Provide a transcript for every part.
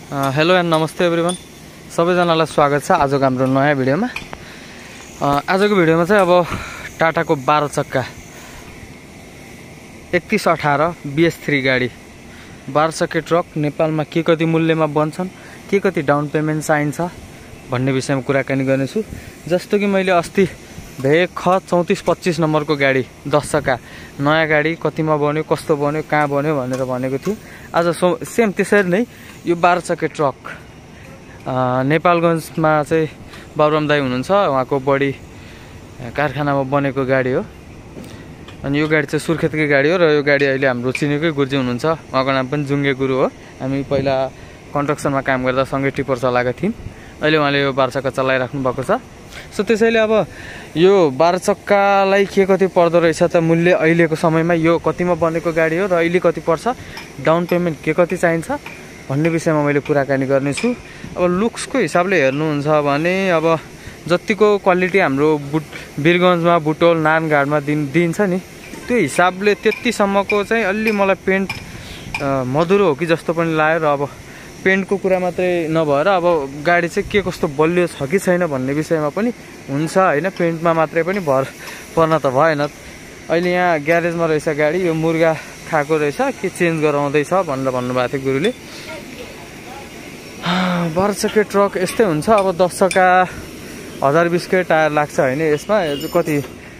Hello and नमस्ते everyone, सबैजनालाई स्वागत छ आजको हाम्रो नयाँ भिडियोमा। आजको भिडियोमा चाहिँ अब टाटाको 12 चक्का 3118 BS3 गाडी 12 चक्के ट्रक नेपालमा के कति मूल्यमा बन्छन्, के कति डाउन पेमेन्ट चाहिन्छ भन्ने विषयमा कुराकानी गर्नेछु। जस्तो कि मैले अस्ति भेख 3425 नम्बरको गाडी 10 चक्का नयाँ गाडी कतिमा बन्यो, कस्तो बन्यो, कहाँ बन्यो भनेर भनेको थिएँ। आज सेम त्यसरी नै यो 12 चक्के ट्रक नेपालगञ्जमा चाहिँ बाबुराम दाई हुनुहुन्छ, उहाँको बडी कारखानामा बनेको गाडी हो। अनि यो गाडी चाहिँ सुर्खेतकै गाडी हो र यो गाडी अहिले हाम्रो चिनेकै गुरुजी हुनुहुन्छ, उहाँको नाम पनि जुङ्गे गुरु हो। हामी पहिला कन्स्ट्रक्सनमा काम गर्दा सँगै टिपर चलाएका थियौँ। अहिले उहाँले यो 12 चक्का चलाइराख्नु भएको छ। सो त्यसैले अब यो 12 चक्कालाई के कति पर्दो रहेछ त मूल्य, अहिलेको समयमा यो कतिमा बनेको गाडी हो र अहिले कति पर्छ, डाउन पेमेन्ट के कति चाहिन्छ भन्ने विषयमा मैले कुराकानी गर्नेछु। अब लुक्सको हिसाबले हेर्नुहुन्छ भने अब जतिको क्वालिटी हाम्रो वीरगञ्जमा, बुटोल, नारायणघाटमा दिन्छ नि, त्यो हिसाबले त्यतिसम्मको चाहिँ अलि मलाई पेन्ट मधुरो हो कि जस्तो पनि लाग्यो। र अब पेन्टको कुरा मात्रै नभएर अब गाडी चाहिँ के कस्तो बलियो छ कि छैन भन्ने विषयमा पनि हुन्छ होइन। पेन्टमा मात्रै पनि भर पर्न त भएन। अहिले यहाँ ग्यारेजमा रहेछ गाडी, यो मुर्गा खाएको रहेछ कि चेन्ज गराउँदैछ भनेर भन्नुभएको थियो गुरुले। 12 चक्के ट्रक यस्तै हुन्छ। अब 10 चक्का 1020 कै टायर लाग्छ होइन। यसमा कति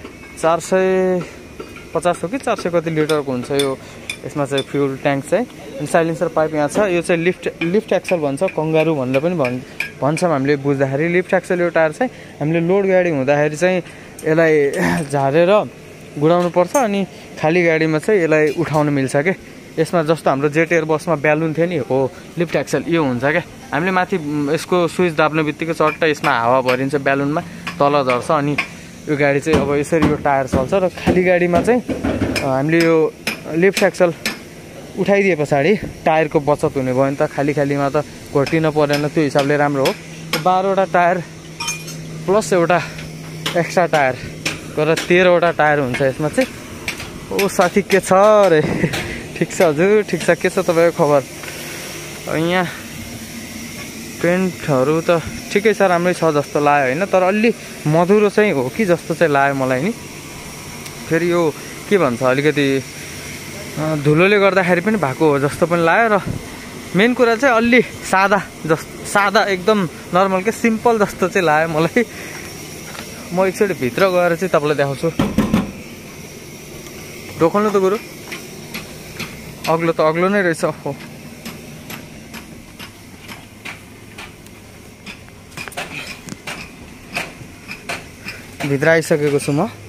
450 हो कि 400 कति लिटरको हुन्छ यो। यसमा चाहिँ फ्युल ट्याङ्क चाहिँ, साइलेन्सर पाइप यहाँ छ। यो चाहिँ लिफ्ट एक्सल भन्छ, कङ्गारू भनेर पनि भन्छौँ हामीले बुझ्दाखेरि। लिफ्ट एक्सल यो टायर चाहिँ हामीले लोड गाडी हुँदाखेरि चाहिँ यसलाई झारेर गुडाउनु पर्छ, अनि खाली गाडीमा चाहिँ यसलाई उठाउनु मिल्छ क्या। यसमा जस्तो हाम्रो जेट एयर बसमा ब्यालुन थियो नि, हो लिफ्ट एक्सल यो हुन्छ क्या। हामीले माथि यसको स्विच दाब्ने बित्तिकै चट्ट यसमा हावा भरिन्छ, ब्यालुनमा तल झर्छ, अनि यो गाडी चाहिँ अब यसरी यो टायर चल्छ। र खाली गाडीमा चाहिँ हामीले यो लिफ्ट एक्सल उठाइदिए पछाडि टायरको बचत हुने भयो नि त। खालीमा त घोटिन परेन, त्यो हिसाबले राम्रो हो। 12वटा टायर प्लस एउटा एक्स्ट्रा टायर गरेर 13वटा टायर हुन्छ यसमा चाहिँ। ओ साथी के छ अरे? ठिक छ हजुर, ठिक छ। के छ तपाईँको खबर? यहाँ पेन्टहरू त ठिकै छ, राम्रै छ जस्तो लाग्यो होइन, तर अलि मधुरो चाहिँ हो कि जस्तो चाहिँ लाग्यो मलाई नि। फेरि यो के भन्छ, अलिकति धुलोले गर्दाखेरि पनि भएको हो जस्तो पनि लाग्यो। र मेन कुरा चाहिँ अलि सादा एकदम नर्मल के सिम्पल जस्तो चाहिँ लाग्यो मलाई। म एकचोटि भित्र गएर चाहिँ तपाईँलाई देखाउँछु। रोक्नु त गुरु, अग्लो त अग्लो नै रहेछ। हो भित्र आइसकेको छु म।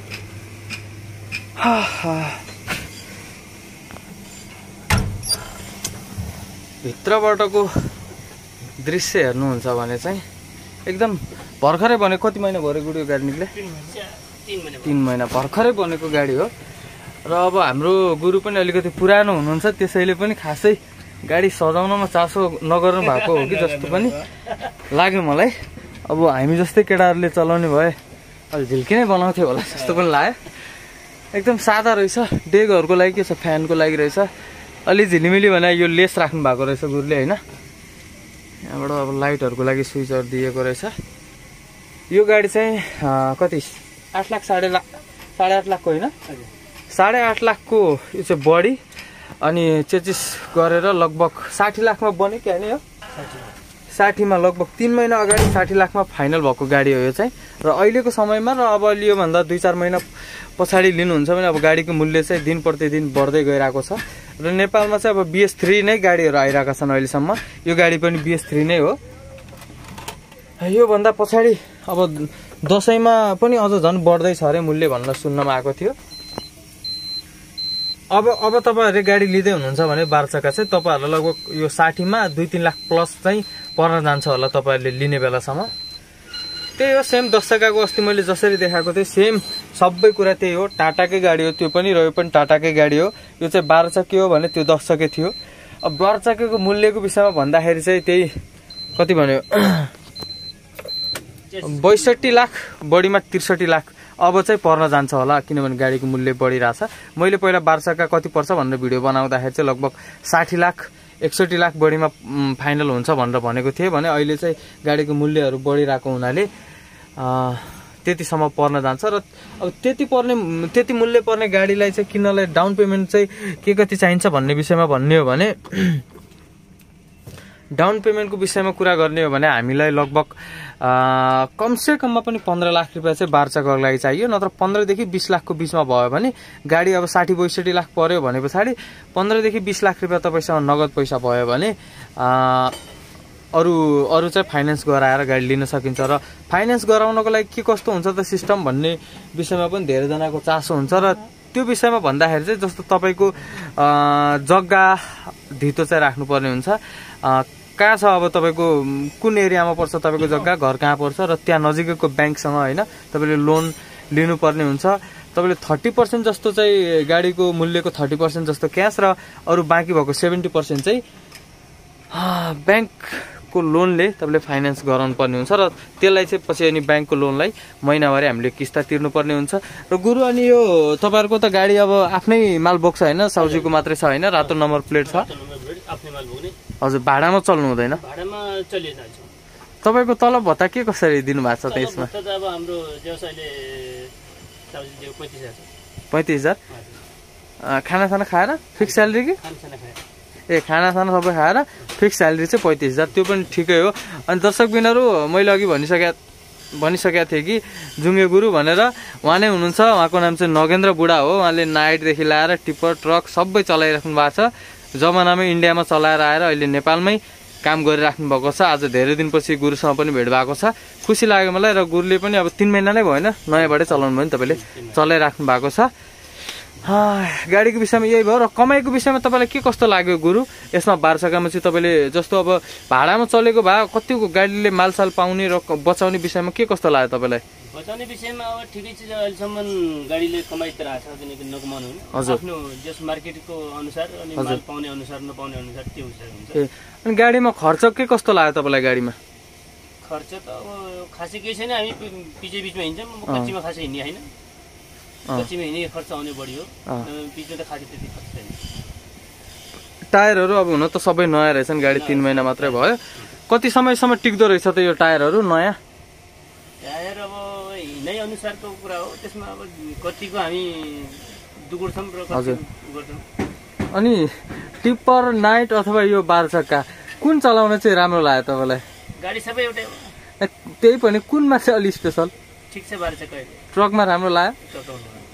भित्रबाटको दृश्य हेर्नुहुन्छ भने चाहिँ एकदम भर्खरै बनेको। कति महिना भयो गुरु यो गाडी निक्ले? 3 महिना भर्खरै बनेको गाडी हो। र अब हाम्रो गुरु पनि अलिकति पुरानो हुनुहुन्छ, त्यसैले पनि खासै गाडी सजाउनमा चासो नगर्नु भएको हो कि जस्तो पनि लाग्यो मलाई। अब हामी जस्तै केटाहरूले चलाउने भए अलि झिल्की नै बनाउँथ्यो होला जस्तो पनि लाग्यो। एकदम सादा रहेछ। डेगहरूको लागि के छ, फ्यानको लागि रहेछ। अलि झिलिमिली भने यो लेस राख्नु भएको रहेछ गुरुले होइन। यहाँबाट अब लाइटहरूको लागि स्विचहरू दिएको रहेछ। यो गाडी चाहिँ कति 8 लाख 8.5 लाखको होइन, 8.5 लाखको यो चाहिँ बडी, अनि चेचिस गरेर लगभग 60 लाखमा बन्यो क्या होइन। यो 60मा लगभग 3 महिना अगाडि 60 लाखमा फाइनल भएको गाडी हो यो चाहिँ। र अहिलेको समयमा र अब योभन्दा 2-4 महिना पछाडि लिनुहुन्छ भने अब गाडीको मूल्य चाहिँ दिन प्रतिदिन बढ्दै गइरहेको छ। र नेपालमा चाहिँ अब BS3 नै गाडीहरू आइरहेका छन् अहिलेसम्म। यो गाडी पनि BS3 नै हो। योभन्दा पछाडि अब दसैँमा पनि अझ झन् बढ्दैछ अरे मूल्य भनेर सुन्नमा आएको थियो। अब तपाईँहरूले गाडी लिँदै हुनुहुन्छ भने 12 चक्का चाहिँ तपाईँहरूलाई लगभग यो 60मा 2-3 लाख प्लस चाहिँ पर्न जान्छ होला तपाईँहरूले लिने बेलासम्म। त्यही हो, सेम 10 चक्काको अस्ति मैले जसरी देखाएको थिएँ सेम सबै कुरा त्यही हो। टाटाकै गाडी हो त्यो पनि, र यो पनि टाटाकै गाडी हो। यो चाहिँ 12 चक्के हो भने त्यो 10 चक्के थियो। अब 12 चक्केको मूल्यको विषयमा भन्दाखेरि चाहिँ त्यही कति भन्यो 62 लाख, बढीमा 63 लाख अब चाहिँ पर्न जान्छ होला, किनभने गाडीको मूल्य बढिरहेछ। मैले पहिला 12 चक्का कति पर्छ भनेर भिडियो बनाउँदाखेरि चाहिँ लगभग 60 लाख 61 लाख बढीमा फाइनल हुन्छ भनेर भनेको थिए भने अहिले चाहिँ गाडीको मूल्यहरू बढिरहेको हुनाले त्यतिसम्म पर्न जान्छ र अब त्यति मूल्य पर्ने गाडीलाई चाहिँ किन्नलाई डाउन पेमेन्ट चाहिँ के कति चाहिन्छ भन्ने विषयमा भन्ने हो भने डाउन पेमेन्टको विषयमा कुरा गर्ने हो भने हामीलाई लगभग कमसे कममा पनि 15 लाख रुपियाँ चाहिँ बारचक्काको लागि चाहियो नत्र 15 देखि 20 लाखको बिचमा भयो भने गाडी अब 60-62 लाख पर्यो भने पछाडि 15 देखि 20 लाख रुपियाँ तपाईसँग नगद पैसा भयो भने अरु चाहिँ फाइनान्स गराएर गाडी लिन सकिन्छ र फाइनान्स गराउनको लागि के कस्तो हुन्छ त सिस्टम भन्ने विषयमा पनि धेरै जनाको चासो हुन्छ र त्यो विषयमा भन्दाखेरि चाहिँ जस्तो तपाईको जग्गा धितो चाहिँ राख्नुपर्ने हुन्छ कहाँ छ अब तपाईको कुन एरियामा पर्छ तपाईको जग्गा घर कहाँ पर्छ र त्यहाँ नजिकैको बैंकसँग हैन तपाईले लोन लिनुपर्ने हुन्छ तपाईले 30% जस्तो चाहिँ गाडीको मूल्यको 30% जस्तो क्याश र अरु बाँकी भएको 70% चाहिँ बैंकको लोनले तपाईले फाइनान्स गराउनु पर्ने हुन्छ र त्यसलाई चाहिँ पछि अनि बैंकको लोनलाई महिनावारी हामीले किस्ता तिर्नु पर्ने हुन्छ र गुरु अनि यो तपाईहरुको त गाडी अब आफ्नै माल बोक्छ हैन साउजीको मात्रै छ हैन रातो नम्बर प्लेट छ आफ्नै माल बोक्ने हजुर भाडामा चल्नु हुँदैन भाडामा चलिरहेछ तपाईको तलब भत्ता के कसरी दिनु भएको छ त्यसमा त अब हाम्रो व्यवसायले साउजी 35000 35000 खाना खाएर फिक्स स्यालेरी कि खाना खाएर खाना सबै खाएर फिक्स स्यालेरी चाहिँ 35000 त्यो पनि ठिकै हो अनि दर्शकबिनहरु मैले अघि भनिसकेका थिए कि जुङ्गे गुरु भनेर उहाँ नै हुनुहुन्छ उहाँको नाम चाहिँ नगेन्द्र बुढा हो उहाँले नाइट देखि लाएर टिप्पर ट्रक सबै चलाइराख्नु भएको छ जमानामै इन्डियामा चलाएर आएर अहिले नेपालमै काम गरिराख्नु भएको छ आज धेरै दिनपछि गुरुसँग पनि भेट भएको छ खुसी लाग्यो मलाई र गुरुले पनि अब 3 महिना नै भएन नयाँबाटै चलाउनु भयो नि तपाईले चलाइराख्नु भएको छ गाडीको विषयमा यही भयो र कमाइको विषयमा तपाईलाई के कस्तो लाग्यो गुरु यसमा बारचक्कामा चाहिँ तपाईले जस्तो अब भाडामा चलेको भए कतिको गाडीले मालसाल पाउने र बचाउने विषयमा के कस्तो लाग्यो तपाईलाई बचाउने विषयमा अब ठिकै छ अहिलेसम्म गाडीले कमाइ त राछ किनकि नकमाउनु होइन आफ्नो जस मार्केटको अनुसार अनि माल पाउने अनुसार नपाउने अनुसार त्यो हुन्छ अनि गाडीमा खर्च के कस्तो लाग्यो तपाईलाई गाडीमा खर्च त अब खासै केही छैन हामी पिछे बिचमा हिँड्छौँ कच्चीमा खासै हिँड्ने हैन कच्चीमा हिँड्ने खर्च आउने बढी हो बिचमा त खासै त्यति खर्च छैन टायरहरु अब हुन त सबै नयाँ रहेछन् गाडी 3 महिना मात्रै भयो कति समयसम्म टिक्दो रहेछ त यो टायरहरु नयाँ टायर अब हिँडाइ अनुसारको कुरा हो त्यसमा अब कतिको हामी दुगुर्छौं र कति गर्छौं अनि टिप्पर नाइट अथवा यो बारचक्का कुन चलाउन चाहिँ राम्रो लाग्यो तपाईलाई गाडी सबै एउटै हो त्यही पनि कुनमा चाहिँ अलि स्पेशल ठीक छ बारचक्का ट्रकमा राम्रो लाग्यो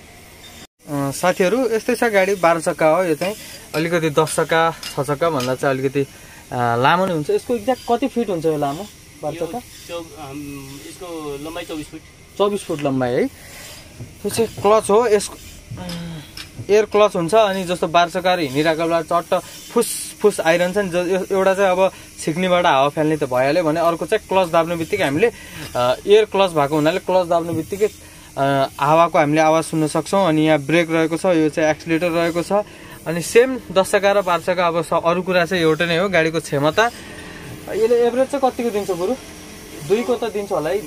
साथीहरु यस्तै छ गाडी बारचक्का हो यो चाहिँ अलिकति 10 चक्का 6 चक्का भन्दा चाहिँ अलिकति लामो नै हुन्छ यसको एक्ज्याक्ट कति फिट हुन्छ यो लामो बारचक्का यसको लम्बाइ 24 फुट लम्बाइ है यो चाहिँ क्लच हो यसको एयर क्लच हुन्छ अनि जस्तो बारचक्काहरु हिँडिरहेको बेला चट्ट फुस आइरहन्छ नि एउटा चाहिँ अब छिक्नीबाट हावा फाल्ने त भइहाल्यो भने अर्को चाहिँ क्लच दाब्ने बित्तिकै हामीले एयर क्लच भएको हुनाले क्लच दाब्ने बित्तिकै हावाको हामीले आवाज सुन्न सक्छौं अनि यहाँ ब्रेक रहेको छ यो चाहिँ एक्सिलेटर रहेको छ अनि सेम 10 चक्का र 12 चक्का अब अरु कुरा चाहिँ एउटै नै हो गाडीको क्षमता यसले एभरेज चाहिँ कतिको दिन्छ गुरु 2 को त दिन्छ होला है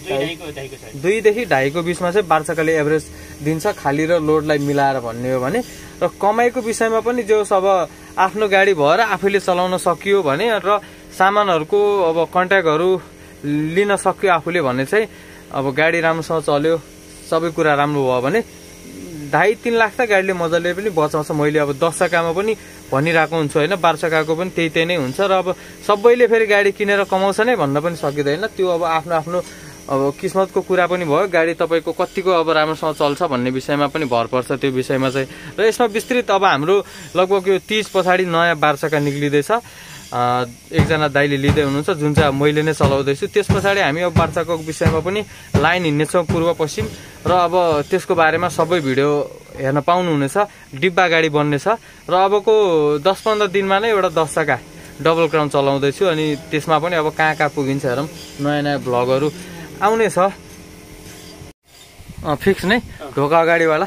2 देखि 2.5 को बीचमा चाहिँ 12 चक्काले एभरेज दिन्छ खाली र लोडलाई मिलाएर भन्ने हो भने र कमाइको विषयमा पनि जो अब आफ्नो गाडी भएर आफैले चलाउन सकियो भने र सामानहरुको अब कन्ट्याक्टहरु लिन सक्यो आफूले भने चाहिँ अब गाडी राम्रोसँग चल्यो सबै कुरा राम्रो भयो भने 2.5-3 लाख त गाडीले मजाले पनि बचाउँछ मैले अब 10 चक्कामा पनि भनिराको हुन्छु हैन 12 चक्काको पनि त्यही नै हुन्छ र अब सबैले फेरि गाडी किनेर कमाउँछ नै भन्न पनि सकिदैन त्यो अब आफ्नो अब किस्मतको कुरा पनि भयो गाडी तपाईको कतिको अब राम्रोसँग चल्छ भन्ने विषयमा पनि भर पर्छ त्यो विषयमा चाहिँ र यसमा विस्तृत अब हाम्रो लगभग यो 30 पछाडी नयाँ 12 चक्का निक्लिदैछ एकजना दाइले लिँदै हुनुहुन्छ जुन चाहिँ मैले नै चलाउँदैछु त्यसपछि हामी अब 12 चक्काको विषयमा पनि लाइन हिँड्नेछौँ पूर्व पश्चिम र अब त्यसको बारेमा सबै भिडियो हेर्न पाउनुहुनेछ डिब्बा गाडी बन्नेछ र अबको 10-15 दिनमा नै एउटा 10 चक्का डबल क्राउन चलाउँदैछु अनि त्यसमा पनि अब कहाँ पुगिन्छ हेरौँ नयाँ भ्लगहरु आउने छ फिक्स नै ढोका अगाडिवाला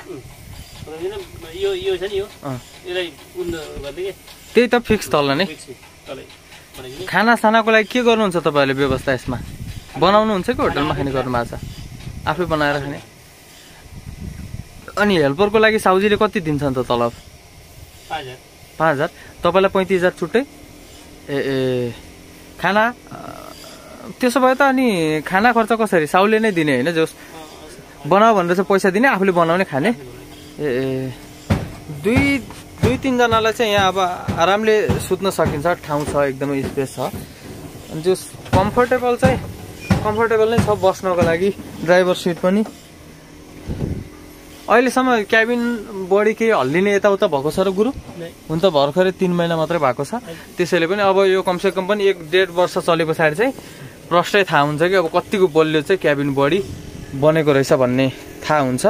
यो छ नि यो यसलाई उन्द गर्दै के त्यही त फिक्स तल नै खाना सानाको लागि के गर्नुहुन्छ तपाईहरुले व्यवस्था यसमा बनाउनु हुन्छ कि होटलमा खाने गर्नु भएको छ आफै बनाएर खाने अनि हेल्परको लागि साउजीले कति दिन्छन् त तलब 5000 तपाईलाई 35000 छुट्टै ए खाना त्यसो भए त अनि खाना खर्च कसरी साउले नै दिने होइन जस बनाऊ भनेर चाहिँ पैसा दिने आफूले बनाउने खाने ए दुई तीनजनालाई चाहिँ यहाँ अब आरामले सुत्न सकिन्छ ठाउँ छ एकदमै स्पेस छ अनि जो कम्फर्टेबल नै छ बस्नको लागि ड्राइभर सिट पनि अहिलेसम्म क्याबिन बढी केही हल्लिने यताउता भएको छ र गुरु हुन त भर्खरै 3 महिना मात्रै भएको छ त्यसैले पनि अब यो कमसेकम पनि 1.5 वर्ष चले पछाडि चाहिँ प्रष्टै थाहा हुन्छ कि अब कतिको बलियो चाहिँ क्याबिन बढी बनेको रहेछ भन्ने थाहा हुन्छ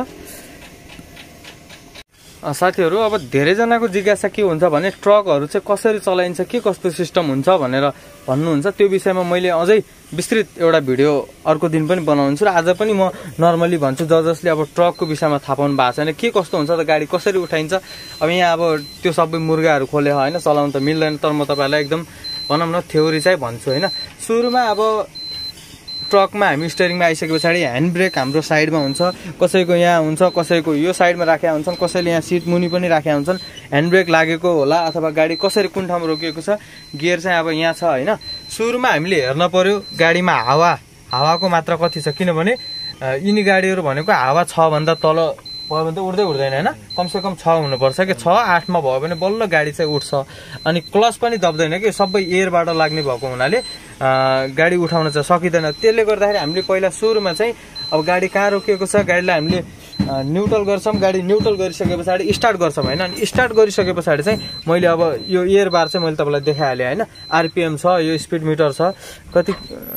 साथीहरू अब धेरैजनाको जिज्ञासा के हुन्छ भने ट्रकहरू चाहिँ कसरी चलाइन्छ के कस्तो सिस्टम हुन्छ भनेर भन्नुहुन्छ त्यो विषयमा मैले अझै विस्तृत एउटा भिडियो अर्को दिन पनि बनाउँछु र आज पनि म नर्मली भन्छु जसले अब ट्रकको विषयमा थाहा पाउनु भएको छैन के कस्तो हुन्छ त गाडी कसरी उठाइन्छ अब यहाँ अब त्यो सबै मुर्गाहरू खोले होइन चलाउन त मिल्दैन तर म तपाईँलाई एकदम भनौँ न थ्योरी चाहिँ भन्छु होइन सुरुमा अब ट्रकमा हामी स्टियरिङमा आइसके पछाडि ह्यान्ड ब्रेक हाम्रो साइडमा हुन्छ कसैको यहाँ हुन्छ कसैको यो साइडमा राखेका हुन्छन् कसैले यहाँ सिट मुनि पनि राखेका हुन्छन् ह्यान्ड ब्रेक लागेको होला अथवा गाडी कसरी कुन ठाउँमा रोकिएको छ गियर चाहिँ अब यहाँ छ होइन सुरुमा हामीले हेर्न पर्यो गाडीमा हावाको मात्रा कति छ किनभने यिनी गाडीहरू भनेको हावा 6 भन्दा तल भयो भने त उड्दै उड्दैन होइन कमसेकम 6 हुनुपर्छ कि 6-8 मा भयो भने बल्ल गाडी चाहिँ उठ्छ अनि क्लच पनि दब्दैन कि सबै एयरबाट लाग्ने भएको हुनाले गाडी उठाउन चाहिँ सकिँदैन त्यसले गर्दाखेरि हामीले पहिला सुरुमा चाहिँ अब गाडी कहाँ रोकिएको छ गाडीलाई हामीले न्युट्रल गर्छौँ गाडी न्युट्रल गरिसके पछाडि स्टार्ट गर्छौँ होइन अनि स्टार्ट गरिसके पछाडि चाहिँ मैले अब यो एयर बार चाहिँ मैले तपाईँलाई देखाइहालेँ होइन आरपिएम छ यो स्पिड मिटर छ कति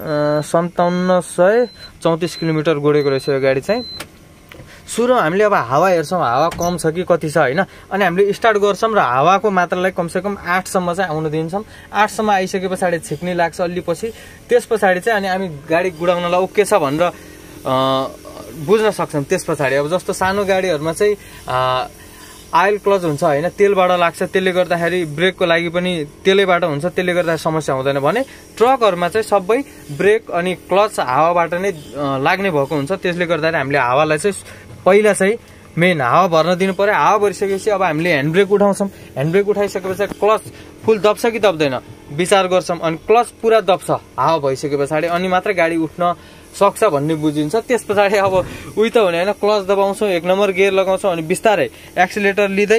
5734 किलोमिटर गोडेको रहेछ यो गाडी चाहिँ सुरुमा हामीले अब हावा हेर्छौँ हावा कम छ कि कति छ होइन अनि हामीले स्टार्ट गर्छौँ र हावाको मात्रालाई कमसेकम 8 सम्म चाहिँ आउन दिन्छौँ 8 सम्म आइसके पछाडि छिक्ने लाग्छ अलि पछि त्यस पछाडि चाहिँ अनि हामी गाडी गुडाउनलाई ओके छ भनेर बुझ्न सक्छौँ त्यस पछाडि अब जस्तो सानो गाडीहरूमा चाहिँ आयल क्लच हुन्छ होइन तेलबाट लाग्छ त्यसले गर्दाखेरि ब्रेकको लागि पनि तेलैबाट हुन्छ त्यसले गर्दा समस्या हुँदैन भने ट्रकहरूमा चाहिँ सबै ब्रेक अनि क्लच हावाबाट नै लाग्ने भएको हुन्छ त्यसले गर्दाखेरि हामीले हावालाई चाहिँ पहिला चाहिँ मेन हावा भर्न दिनु पर्यो हावा भरिसकेपछि अब हामीले ह्यान्ड ब्रेक उठाउँछौँ ह्यान्ड ब्रेक उठाइसकेपछि क्लच फुल दब्छ कि दब्दैन विचार गर्छौँ अनि क्लच पुरा दब्छ हावा भइसके पछाडि अनि मात्र गाडी उठ्न सक्छ भन्ने बुझिन्छ त्यस पछाडि अब उही त हुने होइन क्लच दबाउँछौँ 1 नम्बर गियर लगाउँछौँ अनि बिस्तारै एक्सिलेटर लिँदै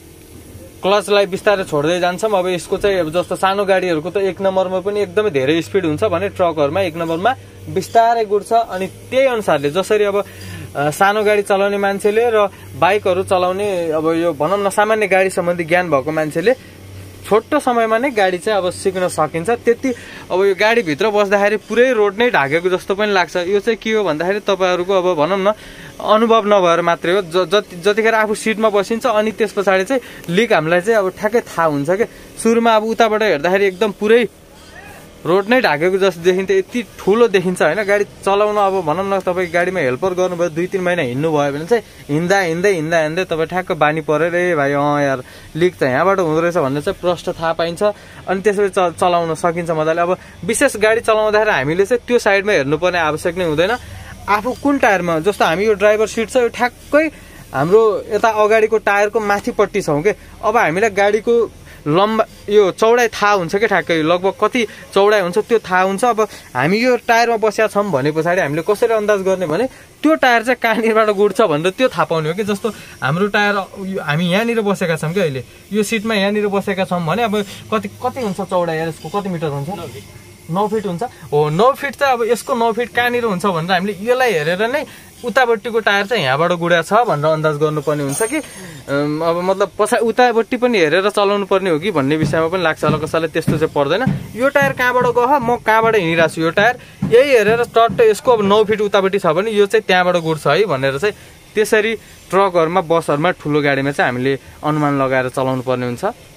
क्लचलाई बिस्तारै छोड्दै जान्छौँ अब यसको चाहिँ अब जस्तो सानो गाडीहरूको त 1 नम्बरमा पनि एकदमै धेरै स्पिड हुन्छ भने ट्रकहरूमा 1 नम्बरमा बिस्तारै गुड्छ अनि त्यही अनुसारले जसरी अब सानो गाडी चलाउने मान्छेले र बाइकहरू चलाउने अब यो भनौँ न सामान्य गाडी सम्बन्धी ज्ञान भएको मान्छेले छोटो समयमा नै गाडी चाहिँ अब सिक्न सकिन्छ त्यति अब यो गाडीभित्र बस्दाखेरि पुरै रोड नै ढाकेको जस्तो पनि लाग्छ यो चाहिँ के हो भन्दाखेरि तपाईँहरूको अब भनौँ न अनुभव नभएर मात्रै हो जतिखेर आफू सिटमा बसिन्छ अनि त्यस पछाडि चाहिँ लिक हामीलाई चाहिँ अब ठ्याक्कै थाहा हुन्छ कि सुरुमा अब उताबाट हेर्दाखेरि एकदम पुरै रोड नै ढाकेको जस्तो देखिन्छ यति ठुलो देखिन्छ होइन गाडी चलाउन अब भनौँ न तपाईँ गाडीमा हेल्पर गर्नुभयो 2-3 महिना हिँड्नु भयो भने चाहिँ हिँड्दै तपाईँ ठ्याक्क बानी परेर ए भाइ यार लिक त यहाँबाट हुँदो रहेछ भन्ने चाहिँ प्रष्ट थाहा पाइन्छ अनि त्यसरी चलाउन सकिन्छ मजाले अब विशेष गाडी चलाउँदाखेरि हामीले चाहिँ त्यो साइडमा हेर्नुपर्ने आवश्यक नै हुँदैन आफू कुन टायरमा जस्तो हामी यो ड्राइभर सिट छ यो ठ्याक्कै हाम्रो यता अगाडिको टायरको माथिपट्टि छौँ कि अब हामीलाई गाडीको लम्बा यो चौडाइ थाहा हुन्छ कि ठ्याक्कै लगभग कति चौडाइ हुन्छ त्यो थाहा हुन्छ अब हामी यो टायरमा बसेका छौँ भने पछाडि हामीले कसरी अन्दाज गर्ने भने त्यो टायर चाहिँ कहाँनिरबाट गुड्छ भनेर त्यो थाहा पाउने हो कि जस्तो हाम्रो टायर हामी यहाँनिर बसेका छौँ कि अहिले यो सिटमा यहाँनिर बसेका छौँ भने अब कति हुन्छ चौडाइ यसको कति मिटर हुन्छ 9 फिट हुन्छ हो 9 फिट चाहिँ अब यसको 9 फिट कहाँनिर हुन्छ भनेर हामीले यसलाई हेरेर नै उतापट्टिको टायर चाहिँ यहाँबाट गुड्या छ भनेर अन्दाज गर्नुपर्ने हुन्छ कि अब मतलब उतापट्टि पनि हेरेर चलाउनु पर्ने हो कि भन्ने विषयमा पनि लाग्छ होला कसैलाई त्यस्तो चाहिँ पर्दैन यो टायर कहाँबाट गयो म कहाँबाट हिँडिरहेको छु यो टायर यही हेरेर टट्ट यसको अब 9 फिट उतापट्टि छ भने यो चाहिँ त्यहाँबाट गुड्छ है भनेर चाहिँ त्यसरी ट्रकहरूमा बसहरूमा ठुलो गाडीमा चाहिँ हामीले अनुमान लगाएर चलाउनु पर्ने हुन्छ